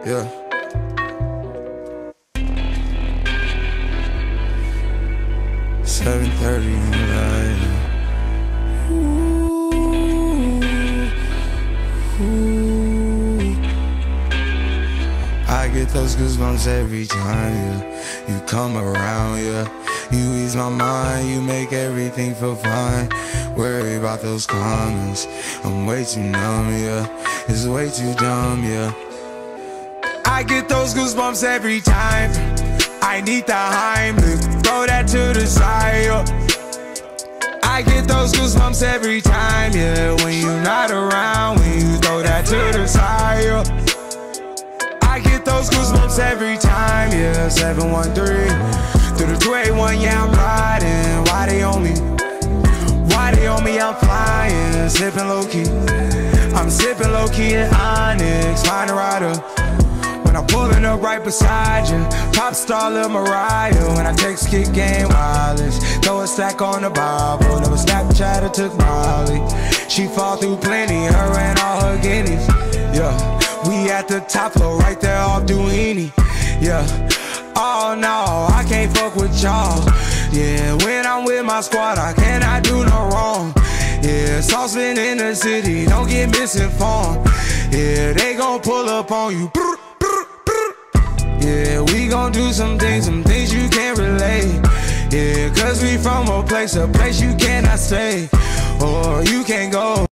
Yeah. "7:30 in the night. Ooh. I get those goosebumps every time, yeah. You come around, yeah. You ease my mind, you make everything feel fine. Worry about those comments, I'm way too numb, yeah. It's way too dumb, yeah. I get those goosebumps every time. I need the Heimlich, throw that to the side, yeah. I get those goosebumps every time, yeah. When you're not around, when you throw that to the side, yeah. I get those goosebumps every time, yeah. 713 through the 281, yeah, I'm riding. Why they on me? Why they on me? I'm flying, sipping low-key. I'm sipping low-key in Onyx, find a rider. When I'm pulling up right beside you, pop star Lil Mariah. When I text kick game wireless, throw a stack on the Bible. Never Snapchat or took Molly. She fall through plenty, her and all her guineas. Yeah, we at the top floor, right there off Duini. Yeah, oh no, I can't fuck with y'all. Yeah, when I'm with my squad, I cannot do no wrong. Yeah, saucepan in the city, don't get misinformed. Yeah, they gon' pull up on you. Yeah, we gon' do some things you can't relate. Yeah, cause we from a place you cannot stay, or you can't go.